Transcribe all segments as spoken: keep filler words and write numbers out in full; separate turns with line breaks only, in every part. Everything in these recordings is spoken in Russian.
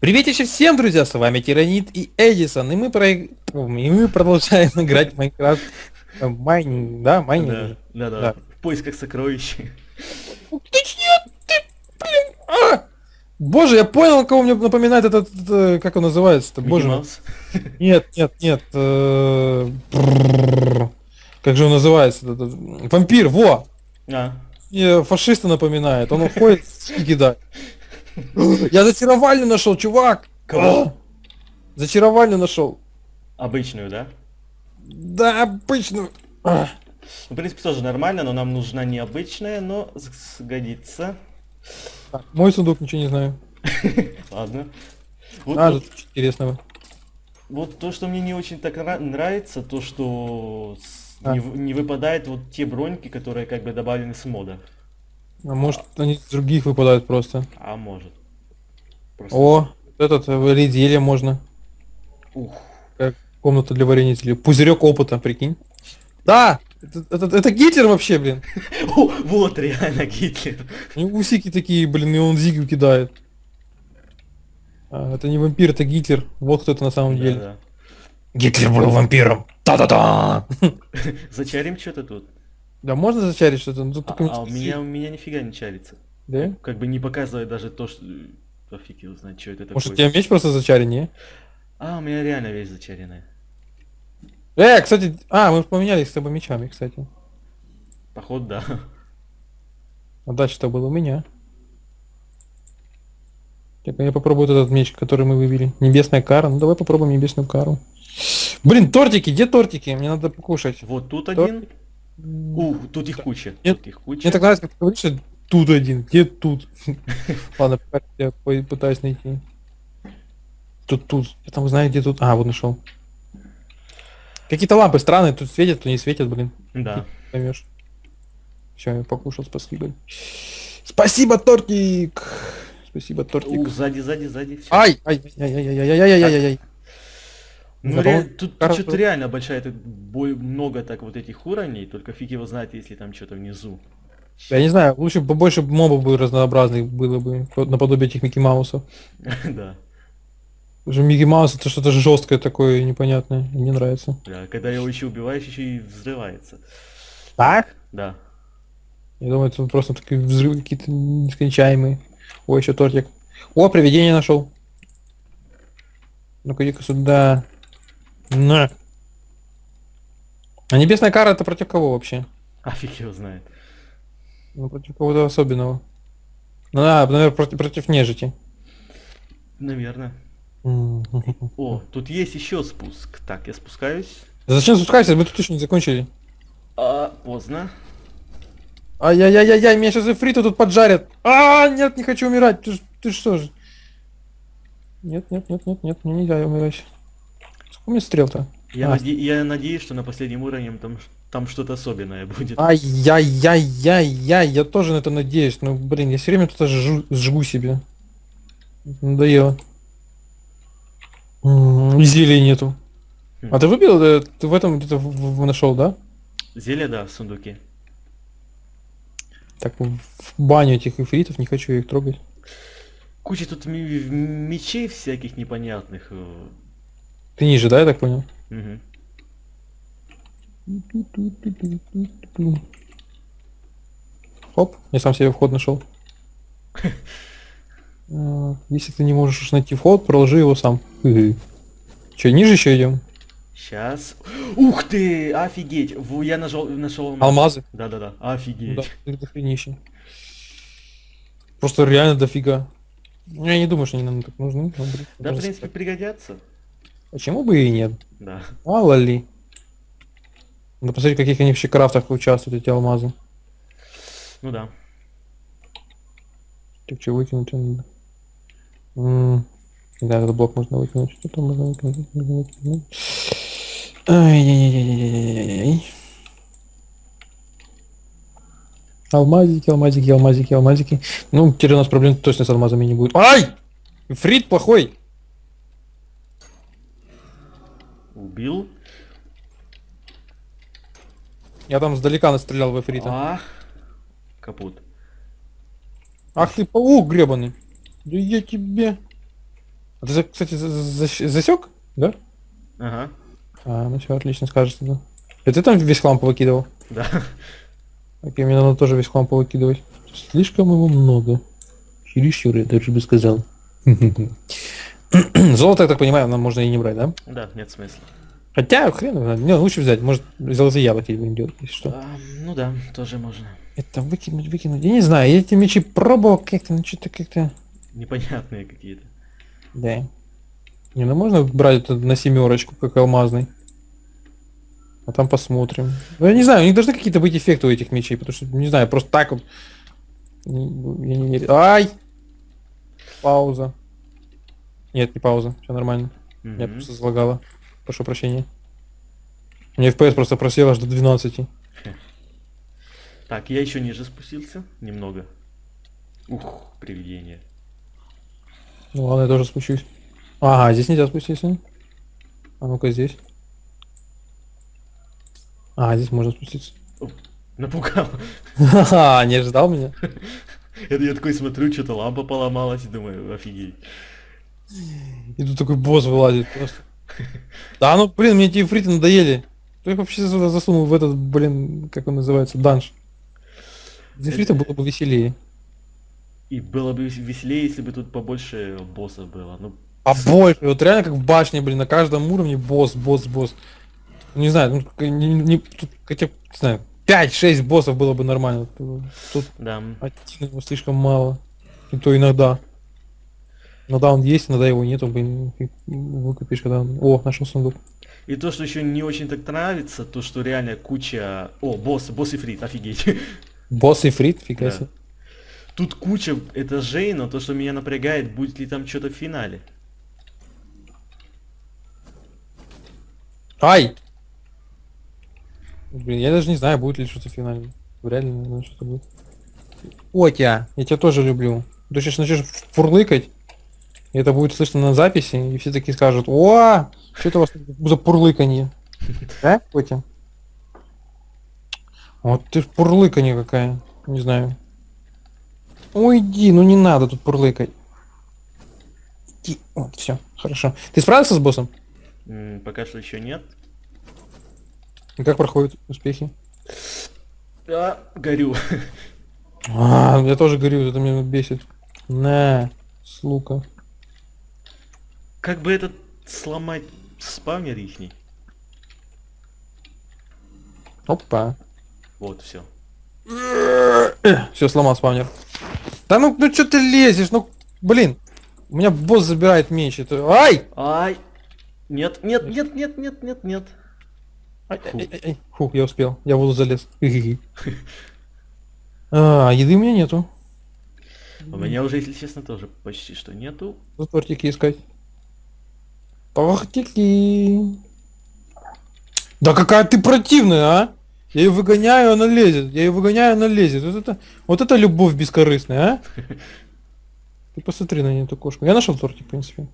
Приветище всем, друзья, с вами Тиранит и Эдисон, и мы, про... и мы продолжаем играть в Майнкрафт майнинг, да, майнинг?
Да, да, да,
да.
в поисках сокровищ.
Ты нет, ты, блин, а! Боже, я понял, кого мне напоминает этот, этот как он называется-то, боже мой. Нет, нет, нет, э... как же он называется, этот... вампир, во!
А.
Мне фашиста напоминает, он уходит и кидает. Я зачаровальню нашел, чувак!
Кого?
Зачаровальню нашел.
Обычную, да?
Да, обычную.
Ну, в принципе, тоже нормально, но нам нужна необычная, но сгодится.
Так, мой сундук, ничего не знаю.
Ладно. Вот,
а,
вот,
тут интересного.
Вот то, что мне не очень так нравится, то, что
а.
не, не выпадают вот те броньки, которые как бы добавлены с мода.
А может а. они с других выпадают просто.
А может. Просто...
О, этот варить зелье можно.
Ух.
Как комната для варенья зелья. Пузырек опыта, прикинь. Да! Это, это, это Гитлер вообще, блин.
О, вот реально Гитлер.
У него усики такие, блин, и он зигу кидает. А, это не вампир, это Гитлер. Вот кто это на самом
да,
деле.
Да.
Гитлер был вампиром. Та-та-та!
Зачарим что-то тут?
Да, можно зачарить что-то? Ну,
а, а у меня у меня нифига не чарится.
Да?
Как бы не показывает даже то, что... Фиг его знает, что это такое.
Может, у тебя меч просто зачарен, не?
А, у меня реально весь зачаренный.
Э, кстати... А, мы поменялись с тобой мечами, кстати.
Походу, да.
А дальше-то был у меня. Так, я попробую этот меч, который мы выбили. Небесная кара. Ну, давай попробуем небесную кару. Блин, тортики, где тортики? Мне надо покушать.
Вот тут
Тор...
один. Ух, тут их куча.
Нет,
тут их куча.
Мне так нравится, как ты говоришь, что тут один. Где тут? Ладно, пока я пытаюсь найти. Тут, тут. Я там знаю, где тут. А, вот нашел. Какие-то лампы странные, тут светят, то не светят, блин.
Да.
Поймешь. Все, я покушал, спасибо. Спасибо, тортик! Спасибо, тортик.
Ух, сзади, сзади, сзади. Всё.
Ай! Ай, ай, ай, ай, ай, ай, ай, ай, ай.
Ну, ре... тут, тут что-то реально большая, тут бой... много так вот этих уровней, только фиг его знает, если там что-то внизу.
Я не знаю, лучше побольше мобов бы разнообразных было бы, наподобие этих Микки Маусов.
Да.
Уже Микки Маус это что-то жесткое такое, непонятное, мне нравится.
Да, когда его еще убиваешь, еще и взрывается.
Так?
Да.
Я думаю, это просто такие взрывы какие-то нескончаемые. О, еще тортик. О, привидение нашел. Ну-ка, иди-ка сюда. На. А небесная кара это против кого вообще?
А фиг его знает.
Ну, против кого-то особенного. Ну да, наверное, против, против нежити.
Наверное. О, тут есть еще спуск. Так, я спускаюсь.
Зачем спускайся? Мы тут еще не закончили.
А, поздно.
Ай-яй-яй-яй, меня сейчас эфриты тут поджарят. А, нет, не хочу умирать. Ты, ты что же? Нет, нет, нет, нет, нет, мне нельзя умирать. Сколько у меня стрел-то?
Я,
а.
наде... я надеюсь, что на последнем уровне там, там что-то особенное будет.
Ай-яй-яй-яй-яй, я тоже на это надеюсь. Ну, блин, я все время тут жгу, жгу себе. Надоело. И зелий нету. Хм. А ты выбил? Ты в этом где-то нашел, да?
Зелье, да, в сундуке.
Так, в баню этих эфритов, не хочу их трогать.
Куча тут мечей всяких непонятных.
Ты ниже, да, я так понял?
Угу.
Хоп, я сам себе вход нашел. Если ты не можешь найти вход, проложи его сам. Че, ниже еще идем?
Сейчас. Ух ты! Офигеть! Я нажал, нашел алмаз.
Алмазы?
Да-да-да, офигеть.
Да, дохренища. Просто реально дофига. Я не думаю, что они нам так нужны.
Да, в принципе, пригодятся.
Почему бы и нет?
Да.
Мало ли. Надо посмотреть, в каких они вообще крафтах участвуют, эти алмазы.
Ну да.
Так что выкинуть надо. М-м. Да, этот блок можно выкинуть. Что там можно выкинуть? выкинуть? Ай-яй-яй-яй-яй-яй-яй. Алмазики, алмазики, алмазики, алмазики. Ну, теперь у нас проблем точно с алмазами не будет. Ай! Фрит плохой!
Убил.
Я там сдалека настрелял в эфрита.
А, капут.
Ах ты паук гребаный. Да я тебе... А ты, кстати, засек, да?
Ага.
А, ну все, отлично скажешь тогда. И ты там весь хлам повыкидывал?
Да.
Окей, мне надо тоже весь хлам повыкидывать. Слишком его много. Чересчур, я даже бы сказал. Золото, я так понимаю, нам можно и не брать, да?
Да, нет смысла.
Хотя, хрен его знает. Не, лучше взять. Может, золотые яблоки будем делать, если что.
А, ну да, тоже можно.
Это выкинуть, выкинуть. Я не знаю, я эти мечи пробовал как-то, ну что-то как-то...
Непонятные какие-то.
Да. Не, ну можно брать это на семерочку, как алмазный. А там посмотрим. Ну, я не знаю, у них должны какие-то быть эффекты у этих мечей, потому что, не знаю, просто так вот... Я не верю. Ай! Пауза. Нет, не пауза, все нормально.
Mm-hmm.
Меня просто залагало. Прошу прощения. У меня эф пи эс просто просел аж до двенадцати.
Так, я еще ниже спустился. Немного. Ух, привидение.
Ну ладно, я тоже спущусь. Ага, здесь нельзя спуститься. А ну-ка здесь. А, здесь можно спуститься.
О, напугал.
Ха-ха, не ожидал меня?
Это я такой смотрю, что-то лампа поломалась и думаю, офигеть.
И тут такой босс вылазит просто. Да ну, блин, мне эти ифриты надоели. Кто их вообще сюда засунул в этот, блин, как он называется, данж? Из ифрита было бы веселее.
И было бы веселее, если бы тут побольше боссов было. Ну...
Побольше, вот реально как в башне, блин, на каждом уровне босс, босс, босс. Не знаю, ну, не, не, тут хотя бы, не знаю, пять-шесть боссов было бы нормально. Тут
да.
один его слишком мало. И то иногда. Иногда он есть, иногда его нету, блин, выкупишь, когда он... О, нашел сундук.
И то, что еще не очень так нравится, то, что реально куча... О, босс, босс ифрит, офигеть.
Босс ифрит, фига
да.
себе.
Тут куча этажей, но то, что меня напрягает, будет ли там что-то в финале.
Ай! Блин, я даже не знаю, будет ли что-то в финале. Вряд ли, наверное, что-то будет. О, тебя! Я тебя тоже люблю. Ты сейчас начнешь фурлыкать, и это будет слышно на записи, и все такие скажут: о, что это у вас за пурлыканье? Да, Котя? Вот ты пурлыканье какая. Не знаю. Уйди, ну не надо тут пурлыкать. Иди. Вот, все, хорошо. Ты справился с боссом?
М, пока что еще нет.
И как проходят успехи?
А, горю.
А, я тоже горю, это меня бесит. На, слука.
Как бы этот сломать спавнер ихний?
Опа.
Вот, все.
Все, сломал спавнер. Да ну, ну что ты лезешь? Ну, блин. У меня босс забирает меч. Это... Ай!
Ай! Нет, нет, нет, нет, нет, нет, нет.
Ай, ай, ай, ай. Фу, я успел. Я в воду залез. А, еды у меня нету.
У меня уже, если честно, тоже почти что нету.
Вот тортики искать. Тортики. Да какая ты противная, а? Я ее выгоняю, она лезет. Я ее выгоняю, она лезет. Вот это, вот это любовь бескорыстная, а? Ты посмотри на эту кошку. Я нашел тортик, в принципе.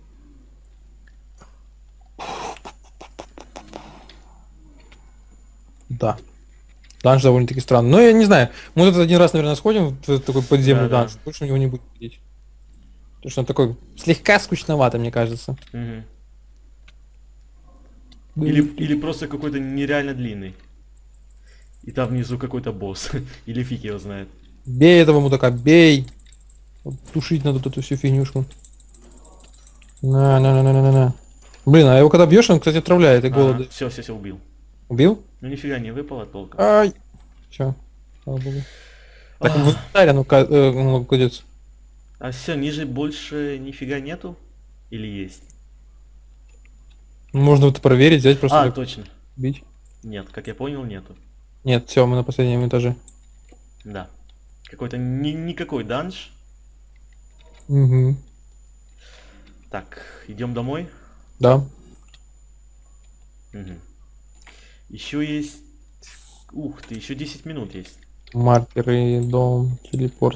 Да. Данж довольно-таки странный. Но я не знаю. Мы тут один раз, наверное, сходим в такой подземный
Да,
данж. Да. Больше у него не будет ходить. Потому что он такой слегка скучновато, мне кажется.
Угу. Или, или просто какой-то нереально длинный. И там внизу какой-то босс. Или фиг его знает.
Бей этого мудака, бей! Тушить надо тут эту всю фигнюшку. На, на, на, на, на, на. Блин, а его когда бьешь, он, кстати, отравляет и голода.
Все, все, все, убил.
Убил?
Ну нифига не выпало толком.
Ай! Все, слава богу. Так,
А.
в инвентарь, ну ка кладется.
А все, ниже больше нифига нету? Или есть?
Можно это проверить, взять просто.
А,
так
точно.
бить.
Нет, как я понял, нету.
Нет, все, мы на последнем этаже.
Да. Какой-то ни никакой данж.
Угу.
Так, идем домой.
Да.
Угу. Еще есть... Ух ты, еще десять минут есть.
Маркеры, дом, телепорт.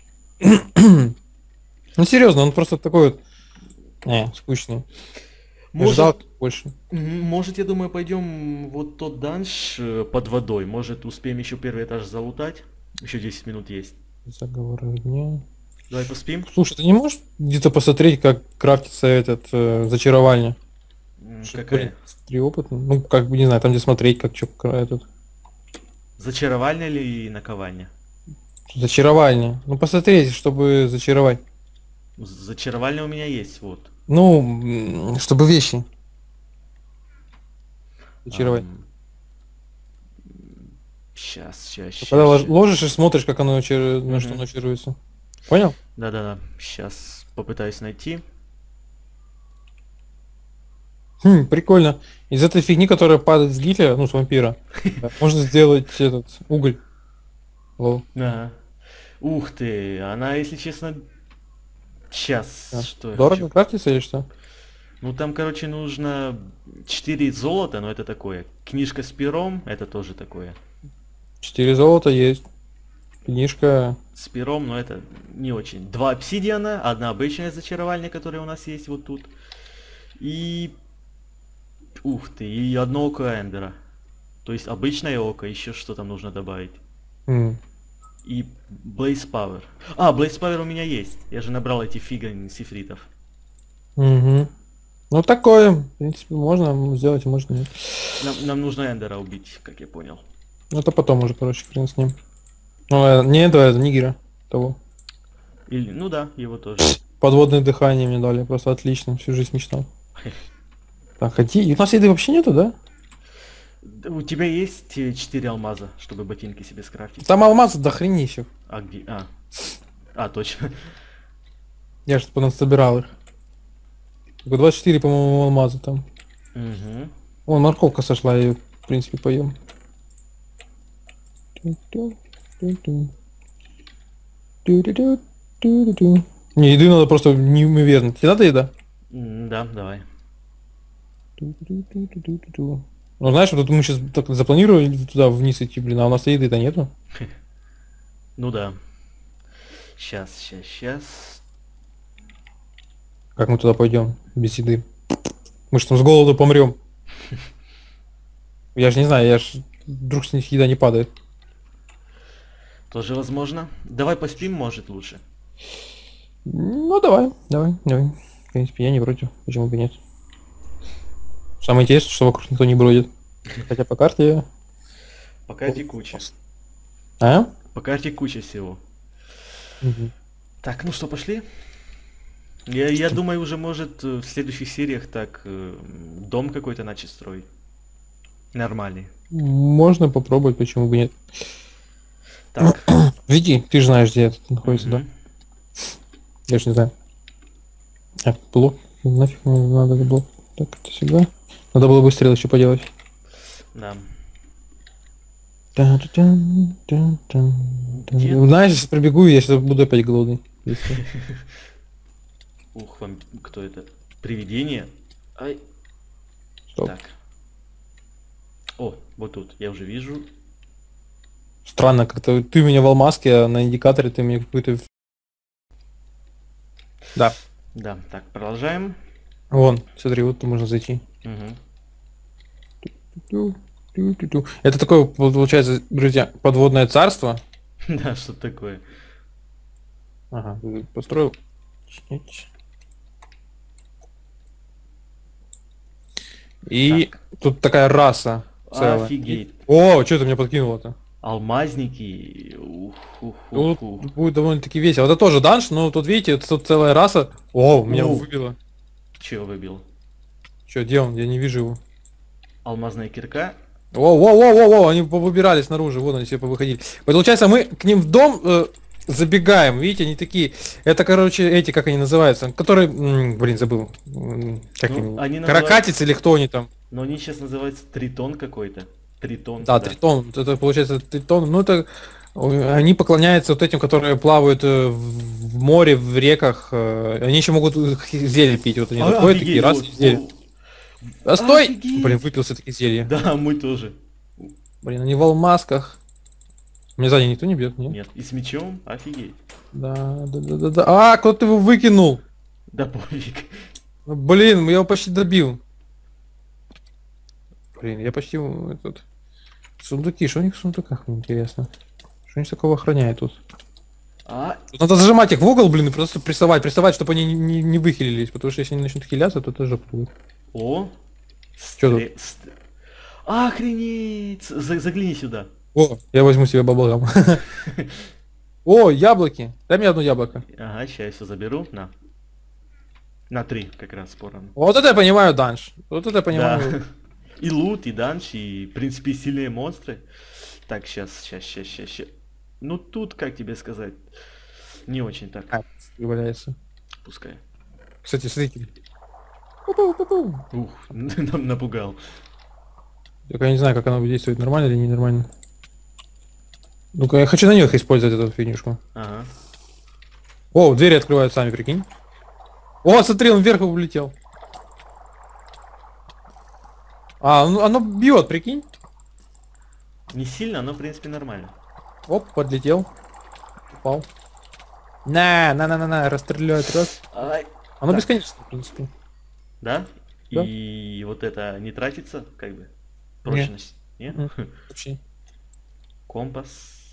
Ну серьезно, он просто такой вот... Не, скучный.
Может,
ждал больше.
Может, я думаю, пойдем вот тот данж под водой. Может, успеем еще первый этаж залутать. Еще десять минут есть.
Заговор дня.
Давай поспим.
Слушай, ты не можешь где-то посмотреть, как крафтится этот э, зачаровальня?
Какая?
Три опыта. Ну, как бы, не знаю, там где смотреть, как что этот.
Зачаровальня или наковальня?
Зачаровальня. Ну, посмотреть, чтобы зачаровать.
Зачаровальня у меня есть, вот.
Ну, чтобы вещи. Зачаровать. Um...
Сейчас, сейчас, сейчас.
Когда щас. ложишь и смотришь, как оно, чар... на что оно чаруется. Понял?
Да-да-да. Сейчас попытаюсь найти.
Хм, прикольно. Из этой фигни, которая падает с гиля, ну, с вампира, можно сделать этот уголь.
Ага. Ух ты, она, если честно, сейчас
а.
что?
Дорого крафтится или что?
Ну там, короче, нужно четыре золота, но это такое. Книжка с пером, это тоже такое.
четыре золота есть. Книжка...
С пером, но это не очень. Два обсидиана, одна обычная зачаровальня, которая у нас есть вот тут. И... Ух ты, и одно око Эндера. То есть обычное око, еще что там нужно добавить.
Mm.
И Blaze Power. А, Blaze Power у меня есть. Я же набрал эти фига сифритов.
Угу. Ну такое, в принципе, можно сделать, можно нет.
Нам, нам нужно Эндера убить, как я понял.
Ну это потом уже, короче, хрен с ним. Ну, не этого, это Нигера того.
Или, ну да, его тоже.
Подводное дыхание мне дали, просто отлично, всю жизнь мечтал. Так, ходи. У нас еды вообще нету, да?
У тебя есть четыре алмаза, чтобы ботинки себе скрафтить?
Там алмазы до хренищев.
А где? А. А, точно.
Я же типа собирал их. Только двадцать четыре, по-моему, алмаза там.
Угу.
Вон, морковка сошла, я ее, в принципе, поем. Не, еды надо просто неимоверно. Тебе надо еда?
Да, давай.
Ну знаешь, вот мы сейчас так запланировали туда вниз идти, блин, а у нас еды-то нету.
Ну да. Сейчас, сейчас, сейчас.
Как мы туда пойдем без еды? Мы же там с голоду помрем. Я же не знаю, я ж вдруг с них еда не падает.
Тоже возможно. Давай поспим, может, лучше.
Ну давай, давай, давай. В принципе, я не против. Почему бы нет? Самое интересное, что вокруг никто не бродит. Хотя по карте...
По карте куча.
А?
По карте куча всего.
Угу.
Так, ну что, пошли? Я, я думаю, уже может в следующих сериях так дом какой-то начать строить. Нормальный.
Можно попробовать, почему бы нет.
Так.
Веди, ты же знаешь, где это находится, mm-hmm. да? Я ж не знаю. Так, блок. Нафиг надо блок. Так, это сюда. Надо было быстрее еще поделать.
Да.
Знаешь, сейчас прибегу, и я сейчас буду опять голодный.
Ух, вам кто это? Привидение? Ай.
Стоп.
Так. О, вот тут, я уже вижу.
Странно, как-то ты у меня в алмазке, а на индикаторе ты мне какой-то... Да.
Да, так, продолжаем.
Вон, смотри, вот тут можно зайти.
Угу.
Это такое, получается, друзья, подводное царство.
Да, что такое?
Ага, построил. И так. Тут такая раса целая.
Офигеть.
О, что ты мне подкинуло-то?
Алмазники. Ух, ух,
ух,
ух.
Тут будет довольно-таки весело. Это тоже данж, но тут видите, тут целая раса. О, меня
Ух.
выбило.
Чего выбил?
Что, где он? Я не вижу его.
Алмазная кирка.
О, о, о, о, о, они повыбирали снаружи, вот они все повыходили. Получается, мы к ним в дом э, забегаем, видите, они такие, это, короче, эти, как они называются, которые, м, блин, забыл, как
Ну,
они,
они
каракатицы
называются...
или кто они там?
Но они сейчас называются тритон какой-то. Тритон.
Да, да, тритон, это получается тритон, ну это, они поклоняются вот этим, которые плавают в море, в реках, они еще могут зелье пить, вот они а, заходят такие, раз, вот, зелье. А стой! Офигеть. Блин, выпил все-таки зелье.
Да, мы тоже.
Блин, они в алмазках. Меня сзади никто не бьет, нет?
Нет, и с мечом, офигеть.
Да, да, да, да, да. А, кто-то его выкинул.
Да пофиг.
Ну, блин, я его почти добил. Блин, я почти этот... Сундуки, что у них в сундуках, мне интересно. Что они такого охраняют тут?
А,
Надо зажимать их в угол, блин, и просто прессовать, прессовать, чтобы они не, не, не выхилились, потому что если они начнут хиляться, то тоже будет.
о.
Чё тут?
Стре- ст- Охренеть! За- Загляни сюда.
О, я возьму себе баблгам. О, яблоки. Дай мне одно яблоко.
Ага, сейчас я все заберу. На. На три как раз поровну.
Вот это я понимаю, данж. Вот это я понимаю.
Да. И лут, и данж, и, в принципе, сильные монстры. Так, сейчас, сейчас, сейчас, сейчас, сейчас. Ну тут, как тебе сказать, не очень так.
А, валяется.
Пускай.
Кстати, смотрите. Пу-пу-пу-пу.
Ух, нам напугал.
Только я не знаю, как оно действует, нормально или ненормально. Ну-ка, я хочу на них использовать эту фигнюшку.
Ага.
О, двери открывают сами, прикинь. О, смотри, он вверх улетел. А, ну, оно бьет, прикинь.
Не сильно, но, в принципе, нормально.
Оп, подлетел. Упал. На, на, на, на, на, расстреляет раз.
Ай.
Оно
Так.
бесконечно, в принципе.
Да?
Да.
И вот это не тратится, как бы? Прочность? Нет?
Мгм. Вообще.
Компас.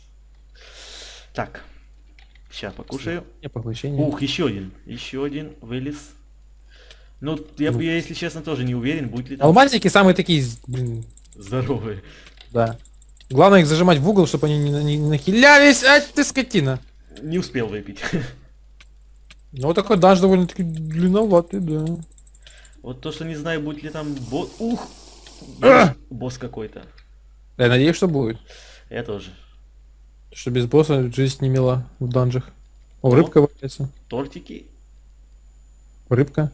Так. Сейчас покушаю.
Не поглощение.
Ух, еще один. Еще один вылез. Ну, я,
Ну.
я, если честно, тоже не уверен, будет ли там
Алмазники самые такие, блин,
здоровые.
да. Главное их зажимать в угол, чтобы они не, на- не нахилялись. А ты скотина.
Не успел выпить.
Ну вот такой данж довольно-таки длинноватый, да.
Вот то, что не знаю, будет ли там босс. Ух!
А!
Босс какой-то.
Я надеюсь, что будет.
Я тоже.
Что без босса жизнь не мила в данжах. О,
О.
рыбка валяется.
Тортики.
Рыбка.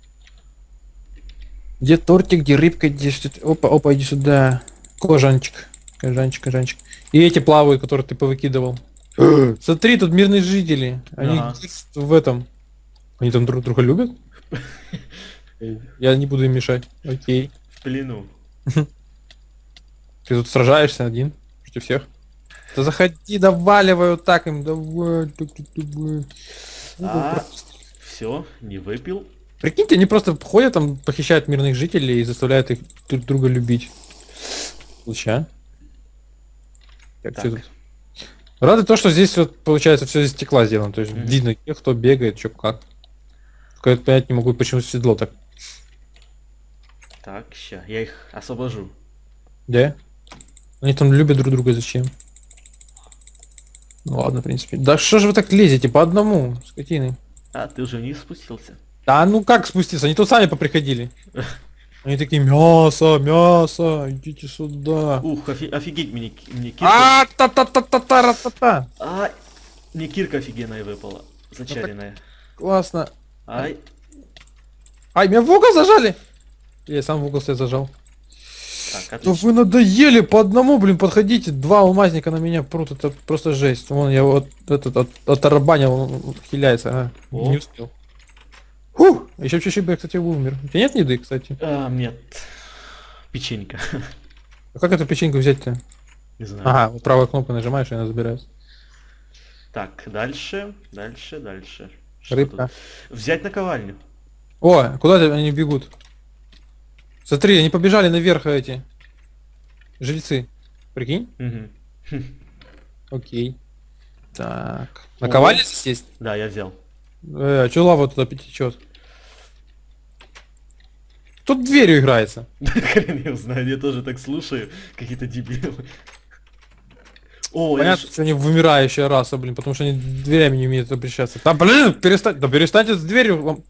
Где тортик, где рыбка, где что-то. Опа, опа, иди сюда. Кожанчик. Кожанчик, кожанчик. И эти плавают, которые ты повыкидывал. Смотри, тут мирные жители. Они
Ага.
в этом. Они там друг друга любят? Я не буду им мешать. Окей.
В плену.
Ты тут сражаешься один против всех. Да заходи, доваливай вот так им, давай, так, так, давай.
А, все, не выпил.
Прикиньте, они просто ходят там, похищают мирных жителей и заставляют их друг друга любить. Луча. Как
Так.
всё тут. Рады то, что здесь вот получается все из стекла сделано. То есть
Мгм.
видно, где кто бегает, что как. Только я понять не могу, почему седло так.
Так, ща, я их освобожу.
Да? Они там любят друг друга зачем? Ну ладно, в принципе. Да что же вы так лезете по одному, скотины?
А, ты уже вниз спустился.
Да ну как спуститься? Они тут сами поприходили. Они такие, мясо, мясо, идите сюда.
Ух, офи- офигеть, мне, ки- мне кирка.
А та та та та та та та
А, мне кирка офигенная выпала. Зачаренная.
Классно.
Ай,
Ай, меня в угол зажали! Я сам в угол себя зажал.
так,
Да
отлично.
вы надоели по одному, блин, подходите. Два алмазника на меня прут, это просто жесть. Вон я вот этот от, оттарабанил, он хиляется, а,
О.
не успел. Фух, еще чуть-чуть бы я, кстати, умер. У тебя нет еды, кстати?
А, нет. Печенька.
А как эту печеньку взять-то?
Не знаю.
Ага, вот правой кнопкой нажимаешь, и она забирается.
Так, дальше, дальше, дальше. Что
Рыбка.
тут? Взять наковальню.
О, куда они бегут? Смотри, они побежали наверх эти. Жильцы. Прикинь?
Мгм.
Окей. Так. Наковальня здесь есть?
Да, я взял.
Э, а чё лава туда течет? Тут дверью играется.
Хрен его знает, я тоже так слушаю. Какие-то дебилы. О, я
Понятно,
ж-
что они вымирающая раса, блин, потому что они дверями не умеют обращаться. Да блин, перестань, да перестаньте с дверью. лом-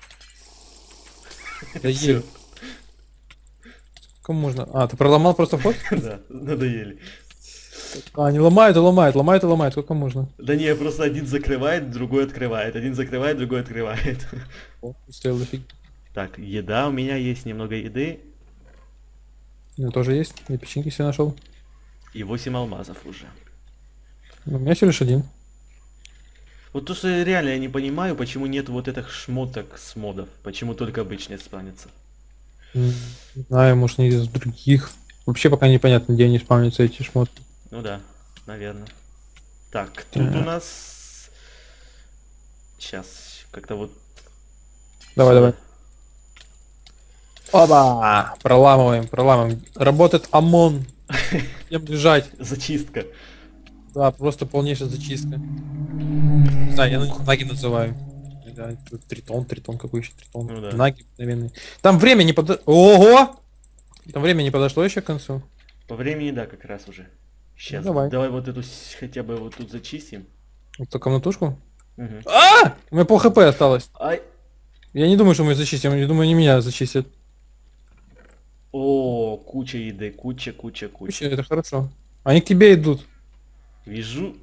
Да
Всё.
еле. Кому можно? А, ты проломал просто вход?
Да, надоели.
А, они ломают и ломают, ломают и ломают, сколько можно?
Да не, просто один закрывает, другой открывает. Один закрывает, другой открывает.
О, стоял дофиг.
Так, еда, у меня есть немного еды.
У меня тоже есть, я печеньки себе нашел.
И восемь алмазов уже.
У меня всего лишь один.
Вот то, что реально я не понимаю, почему нет вот этих шмоток с модов. Почему только обычные спавнятся.
М, Не знаю, может они из других. Вообще пока непонятно, где они спавнятся, эти шмотки.
Ну да, наверное. Так, тут
Так.
у нас... Сейчас, как-то вот...
Давай,
сюда.
давай. Оба! Проламываем, проламываем. Работает ОМОН. Всем бежать.
Зачистка.
Да, просто полнейшая зачистка. Не знаю, я наги называю. Да, тут тритон, тритон, какой еще тритон?
Ну да.
Наги обыкновенные. Там время не подошло. Ого! Там время не подошло еще к концу.
По времени, да, как раз уже. Сейчас.
Ну, давай.
Давай вот эту с- хотя бы вот тут зачистим.
Вот эту комнатушку.
Мгм.
А! У меня пол хп осталось.
Ай!
Я не думаю, что мы зачистим. Я думаю, они меня зачистят.
О, куча еды, куча, куча, куча.
Вообще, это хорошо. Они к тебе идут.
Вижу.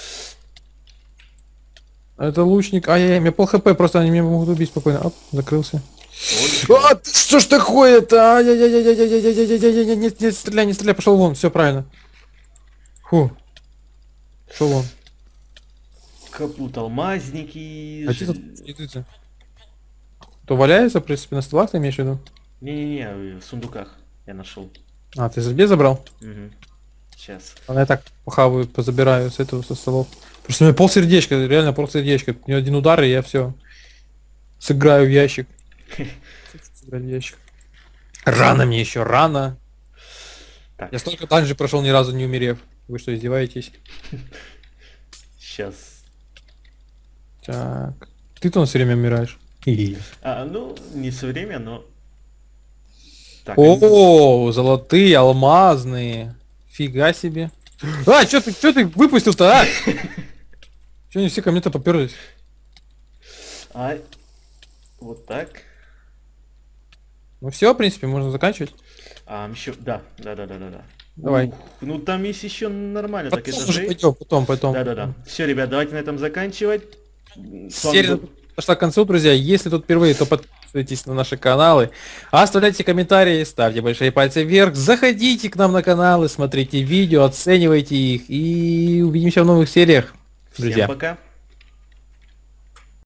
Это лучник. Ай-яй-яй, у меня пол хп, просто они меня могут убить спокойно. Оп, закрылся.
Вот.
А, ты что ж такое-то? Ай-яй-яй-яй-яй-яй-яй-яй-яй-яй-яй, нет, нет, стреляй, не стреляй, пошел вон, все правильно. Фу. Шел вон.
Капут алмазники.
А
ж-
что тут идут? То валяется, в принципе, на столах, ты имеешь в виду?
Не-не-не, в сундуках я нашел.
А, ты себе забрал?
Сейчас.
А я так похаваю, позабираю с этого, со столов. Просто у меня пол сердечка, реально пол сердечка. У меня один удар, и я все. Сыграю в ящик. Сыграю в ящик. Рано мне еще, рано.
Так,
Я столько данжей прошел, ни разу не умерев. Вы что, издеваетесь?
сейчас.
Так. Ты-то у нас все время умираешь.
А, ну, не все время, но... Так,
О, золотые, алмазные. Фига себе. А, что ты, что ты выпустил-то, а? Че они все ко мне-то поперлись?
а, вот так.
Ну все, в принципе, можно заканчивать.
А, еще, да, да, да, да, да, да.
Давай.
Ух, ну там есть еще нормально, так
Потом
это
уже
же.
пойдем, потом, потом.
Да, да, да. Все, ребят, давайте на этом заканчивать. С вами
Серия
был-
пошла к концу, друзья. Если тут впервые, то подписывайтесь на наши каналы, оставляйте комментарии, ставьте большие пальцы вверх, заходите к нам на каналы, смотрите видео, оценивайте их и увидимся в новых сериях, друзья.
Всем пока.